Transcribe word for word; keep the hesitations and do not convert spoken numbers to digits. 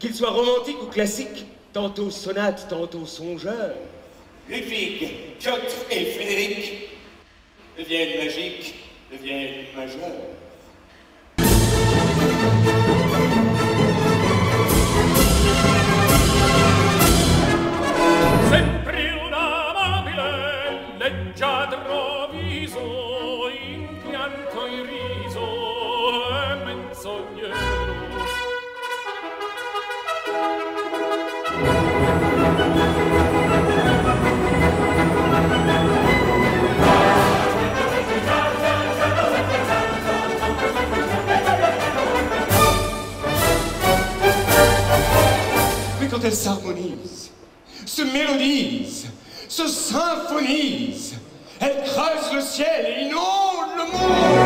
Qu'il soit romantique ou classique, tantôt sonate, tantôt songeur. Ludwig, Piotr et Frédéric deviennent magiques, deviennent majeurs. Sempre un amabile, leggiadro viso, in pianto in riso e menzognero. Mais quand elles s'harmonisent, se mélodisent, se symphonisent, elles creusent le ciel et inondent le monde.